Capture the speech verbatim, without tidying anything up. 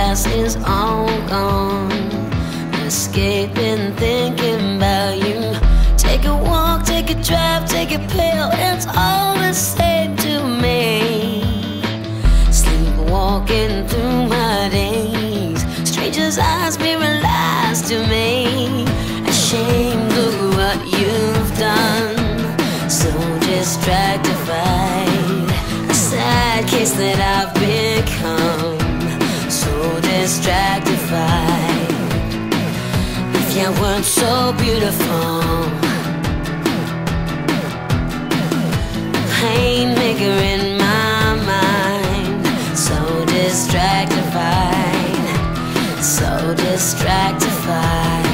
past is all gone. Escaping, thinking about you. Take a walk, take a drive, take a pill, it's all the same to me. Sleepwalking through my days, strangers' eyes mirror lies to me. Ashamed of what you've done, so distractified. A sad case that I've become, so distractified. If you weren't so beautiful, painmaker in my mind, so distractified, so distractified.